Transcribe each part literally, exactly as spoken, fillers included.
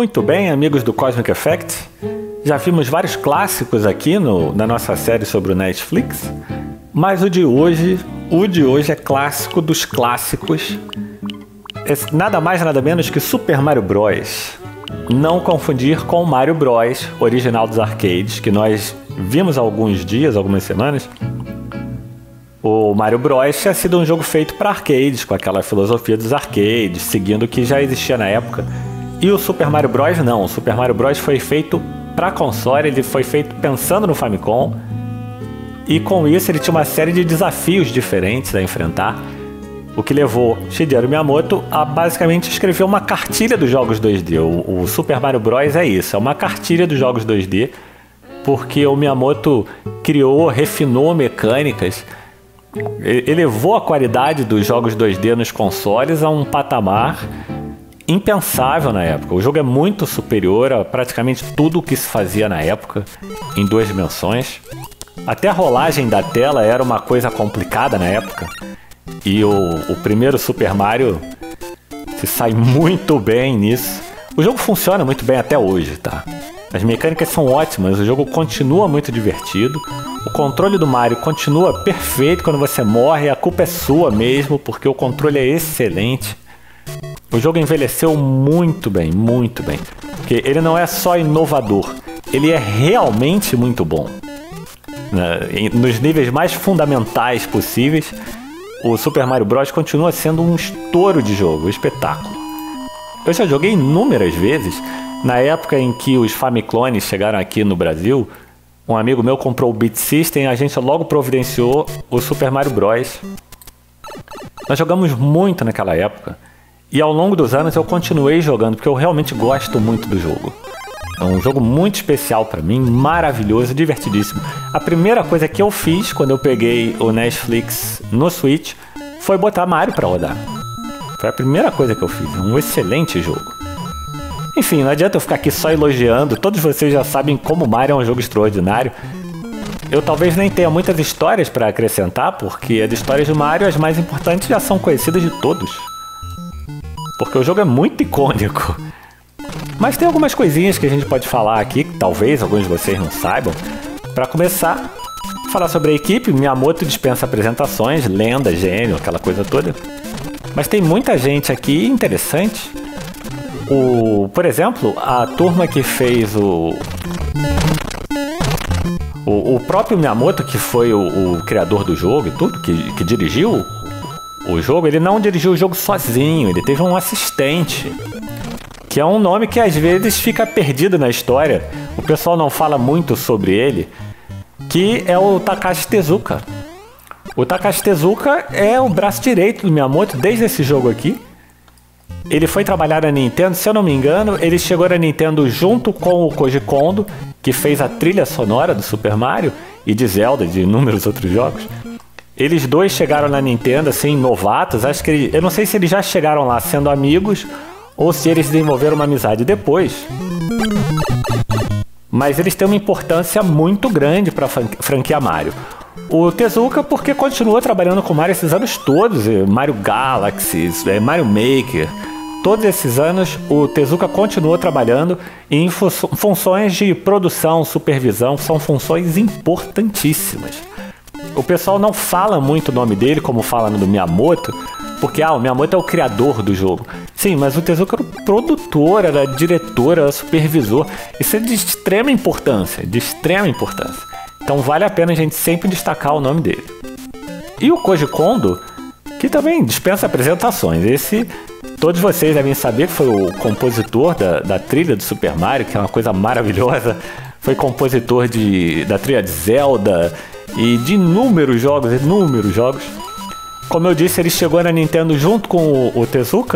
Muito bem, amigos do Cosmic Effect. Já vimos vários clássicos aqui no, na nossa série sobre o Netflix, mas o de hoje, o de hoje é clássico dos clássicos. É nada mais nada menos que Super Mario Bros. Não confundir com Mario Bros, original dos arcades, que nós vimos há alguns dias, algumas semanas. O Mario Bros tinha sido um jogo feito para arcades, com aquela filosofia dos arcades, seguindo o que já existia na época. E o Super Mario Bros não, o Super Mario Bros foi feito para console, ele foi feito pensando no Famicom, e com isso ele tinha uma série de desafios diferentes a enfrentar, o que levou Shigeru Miyamoto a basicamente escrever uma cartilha dos jogos dois D. O, o Super Mario Bros é isso, é uma cartilha dos jogos dois D, porque o Miyamoto criou, refinou mecânicas, elevou a qualidade dos jogos dois D nos consoles a um patamar impensável na época. O jogo é muito superior a praticamente tudo o que se fazia na época, em duas dimensões. Até a rolagem da tela era uma coisa complicada na época. E o, o primeiro Super Mario se sai muito bem nisso. O jogo funciona muito bem até hoje, tá? As mecânicas são ótimas, o jogo continua muito divertido. O controle do Mario continua perfeito. Quando você morre, a culpa é sua mesmo, porque o controle é excelente. O jogo envelheceu muito bem, muito bem. Porque ele não é só inovador, ele é realmente muito bom. Nos níveis mais fundamentais possíveis, o Super Mario Bros. Continua sendo um estouro de jogo, um espetáculo. Eu já joguei inúmeras vezes. Na época em que os Famiclones chegaram aqui no Brasil, um amigo meu comprou o Beat System e a gente logo providenciou o Super Mario Bros. Nós jogamos muito naquela época. E ao longo dos anos eu continuei jogando, porque eu realmente gosto muito do jogo. É um jogo muito especial pra mim, maravilhoso, divertidíssimo. A primeira coisa que eu fiz quando eu peguei o Netflix no Switch foi botar Mario pra rodar. Foi a primeira coisa que eu fiz, um excelente jogo. Enfim, não adianta eu ficar aqui só elogiando, todos vocês já sabem como Mario é um jogo extraordinário. Eu talvez nem tenha muitas histórias pra acrescentar, porque as histórias de Mario, as mais importantes, já são conhecidas de todos. Porque o jogo é muito icônico. Mas tem algumas coisinhas que a gente pode falar aqui, que talvez alguns de vocês não saibam. Para começar, falar sobre a equipe. Miyamoto dispensa apresentações, lenda, gênio, aquela coisa toda. Mas tem muita gente aqui interessante. O, por exemplo, a turma que fez o... O, o próprio Miyamoto, que foi o, o criador do jogo e tudo, que, que dirigiu o jogo, ele não dirigiu o jogo sozinho, ele teve um assistente, que é um nome que às vezes fica perdido na história. O pessoal não fala muito sobre ele, que é o Takashi Tezuka. O Takashi Tezuka é o braço direito do Miyamoto desde esse jogo aqui. Ele foi trabalhar na Nintendo, se eu não me engano, ele chegou na Nintendo junto com o Koji Kondo, que fez a trilha sonora do Super Mario e de Zelda, de inúmeros outros jogos. Eles dois chegaram na Nintendo, assim, novatos. Acho que ele, eu não sei se eles já chegaram lá sendo amigos ou se eles desenvolveram uma amizade depois. Mas eles têm uma importância muito grande para a franquia Mario. O Tezuka, porque continua trabalhando com Mario esses anos todos, Mario Galaxy, Mario Maker. Todos esses anos o Tezuka continuou trabalhando em fu- funções de produção, supervisão, são funções importantíssimas. O pessoal não fala muito o nome dele, como fala no do Miyamoto, porque ah, o Miyamoto é o criador do jogo. Sim, mas o Tezuka era o produtor, era diretor, era supervisor. Isso é de extrema importância, de extrema importância. Então vale a pena a gente sempre destacar o nome dele. E o Koji Kondo, que também dispensa apresentações. Esse, todos vocês devem saber que foi o compositor da, da trilha do Super Mario, que é uma coisa maravilhosa. Foi compositor de, da trilha de Zelda e de inúmeros jogos, inúmeros jogos. Como eu disse, ele chegou na Nintendo junto com o, o Tezuka.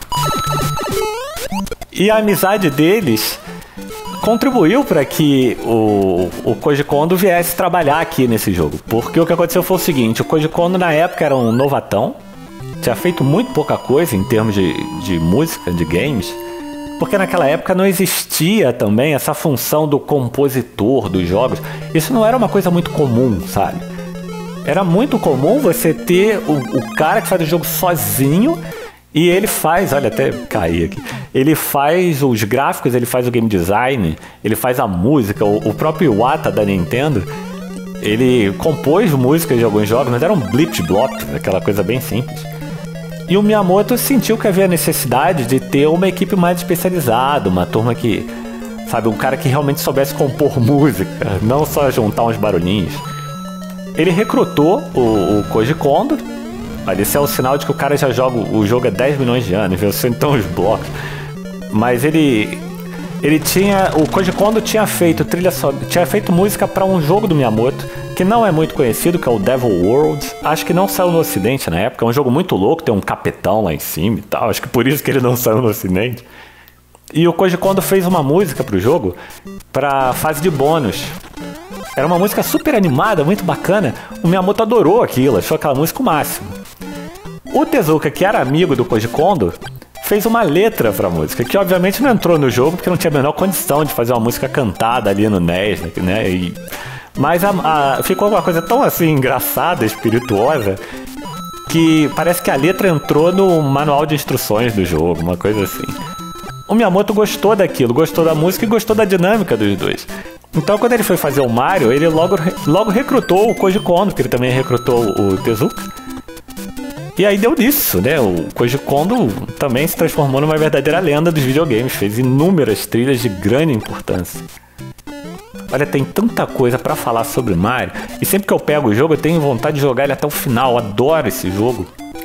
E a amizade deles contribuiu para que o, o Koji Kondo viesse trabalhar aqui nesse jogo. Porque o que aconteceu foi o seguinte, o Koji Kondo na época era um novatão, tinha feito muito pouca coisa em termos de, de música, de games, porque naquela época não existia também essa função do compositor dos jogos. Isso não era uma coisa muito comum, sabe? Era muito comum você ter o, o cara que faz o jogo sozinho E ele faz, olha, até caí aqui. Ele faz os gráficos, ele faz o game design, ele faz a música, o, o próprio Iwata da Nintendo. Ele compôs músicas de alguns jogos, mas era um blip block, aquela coisa bem simples. E o Miyamoto sentiu que havia necessidade de ter uma equipe mais especializada, uma turma que, sabe, um cara que realmente soubesse compor música, não só juntar uns barulhinhos. Ele recrutou o, o Koji Kondo. Olha, esse é o sinal de que o cara já joga o jogo há dez milhões de anos, viu? Então os blocos. Mas ele ele tinha, o Koji Kondo tinha feito trilha só, tinha feito música para um jogo do Miyamoto que não é muito conhecido, que é o Devil World. Acho que não saiu no Ocidente na época. É um jogo muito louco, tem um capetão lá em cima e tal. Acho que por isso que ele não saiu no Ocidente. E o Koji Kondo fez uma música pro jogo para fase de bônus. Era uma música super animada, muito bacana. O Miyamoto adorou aquilo, achou aquela música o máximo. O Tezuka, que era amigo do Koji Kondo, fez uma letra pra música, que obviamente não entrou no jogo, porque não tinha a menor condição de fazer uma música cantada ali no N E S, né? E... Mas a, a... ficou uma coisa tão assim, engraçada, espirituosa, que parece que a letra entrou no manual de instruções do jogo, uma coisa assim. O Miyamoto gostou daquilo, gostou da música e gostou da dinâmica dos dois. Então, quando ele foi fazer o Mario, ele logo, logo recrutou o Koji Kondo, que ele também recrutou o Tezuka. E aí deu nisso, né? O Koji Kondo também se transformou numa verdadeira lenda dos videogames, fez inúmeras trilhas de grande importância. Olha, tem tanta coisa pra falar sobre Mario, e sempre que eu pego o jogo eu tenho vontade de jogar ele até o final, eu adoro esse jogo.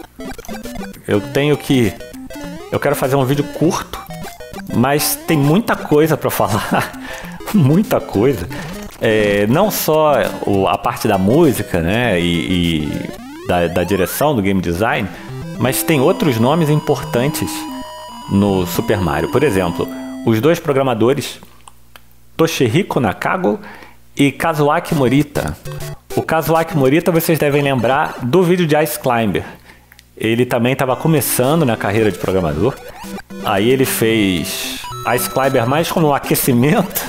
Eu tenho que... Eu quero fazer um vídeo curto, mas tem muita coisa pra falar, muita coisa. É, não só o, a parte da música, né, e... e... Da, da direção, do game design, mas tem outros nomes importantes no Super Mario. Por exemplo, os dois programadores Toshihiko Nakago e Kazuaki Morita. O Kazuaki Morita vocês devem lembrar do vídeo de Ice Climber. Ele também estava começando na carreira de programador. Aí ele fez Ice Climber mais como um aquecimento,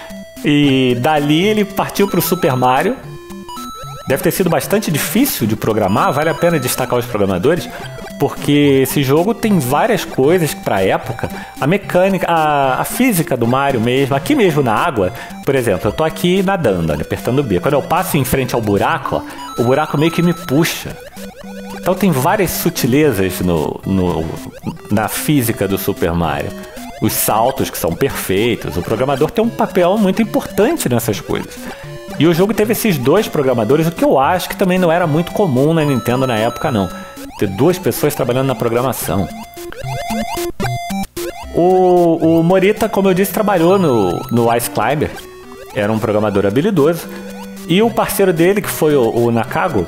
e dali ele partiu para o Super Mario. Deve ter sido bastante difícil de programar, vale a pena destacar os programadores, porque esse jogo tem várias coisas para a época. A mecânica, a, a física do Mario mesmo, aqui mesmo na água, por exemplo, eu tô aqui nadando, olha, apertando o B. Quando eu passo em frente ao buraco, ó, o buraco meio que me puxa. Então tem várias sutilezas no, no, na física do Super Mario. Os saltos que são perfeitos, o programador tem um papel muito importante nessas coisas. E o jogo teve esses dois programadores, o que eu acho que também não era muito comum na Nintendo na época, não. Ter duas pessoas trabalhando na programação. O, o Morita, como eu disse, trabalhou no, no Ice Climber. Era um programador habilidoso. E o parceiro dele, que foi o, o Nakago,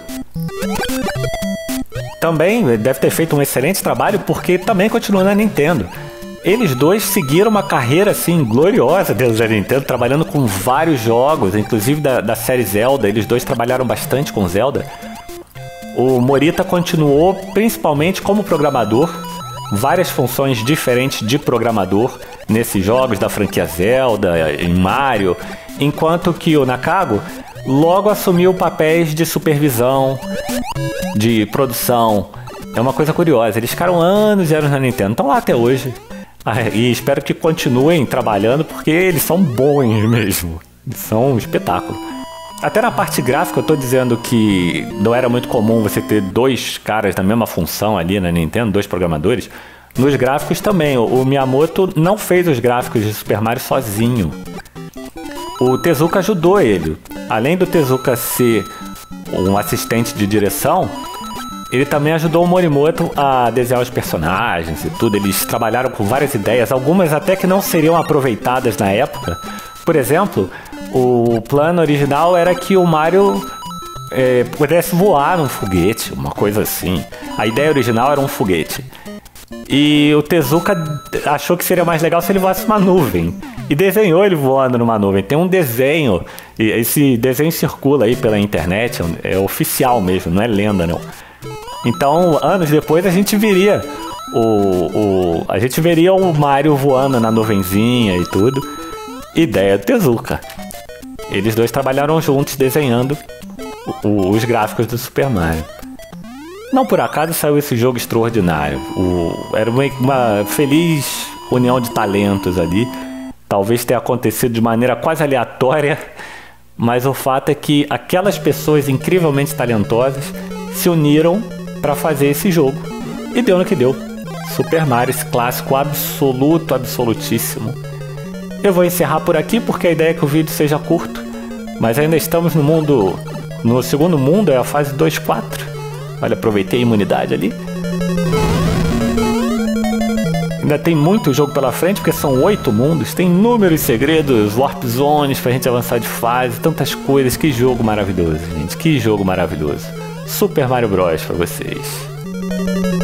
também deve ter feito um excelente trabalho, porque também continuou na Nintendo. Eles dois seguiram uma carreira assim gloriosa dentro da Nintendo, trabalhando com vários jogos, inclusive da, da série Zelda. Eles dois trabalharam bastante com Zelda. O Morita continuou principalmente como programador, várias funções diferentes de programador nesses jogos da franquia Zelda, em Mario, enquanto que o Nakago logo assumiu papéis de supervisão, de produção. É uma coisa curiosa, eles ficaram anos e anos na Nintendo, estão lá até hoje. E espero que continuem trabalhando, porque eles são bons mesmo. Eles são um espetáculo. Até na parte gráfica eu tô dizendo que não era muito comum você ter dois caras na mesma função ali na Nintendo, dois programadores. Nos gráficos também, o Miyamoto não fez os gráficos de Super Mario sozinho. O Tezuka ajudou ele. Além do Tezuka ser um assistente de direção, ele também ajudou o Morimoto a desenhar os personagens e tudo. Eles trabalharam com várias ideias, algumas até que não seriam aproveitadas na época. Por exemplo, o plano original era que o Mario é, pudesse voar num foguete, uma coisa assim. A ideia original era um foguete. E o Tezuka achou que seria mais legal se ele voasse uma nuvem. E desenhou ele voando numa nuvem. Tem um desenho, e esse desenho circula aí pela internet, é oficial mesmo, não é lenda não. Então, anos depois, a gente veria o, o, a gente veria o Mario voando na nuvenzinha e tudo. Ideia do Tezuka. Eles dois trabalharam juntos desenhando o, os gráficos do Super Mario. Não por acaso saiu esse jogo extraordinário. O, era uma, uma feliz união de talentos ali. Talvez tenha acontecido de maneira quase aleatória, mas o fato é que aquelas pessoas incrivelmente talentosas se uniram para fazer esse jogo. E deu no que deu. Super Mario, esse clássico absoluto, absolutíssimo. Eu vou encerrar por aqui porque a ideia é que o vídeo seja curto, mas ainda estamos no mundo, no segundo mundo, é a fase dois ponto quatro. Olha, aproveitei a imunidade ali. Ainda tem muito jogo pela frente, porque são oito mundos, tem inúmeros segredos, warp zones pra gente avançar de fase, tantas coisas. Que jogo maravilhoso, gente, que jogo maravilhoso. Super Mario Bros pra vocês.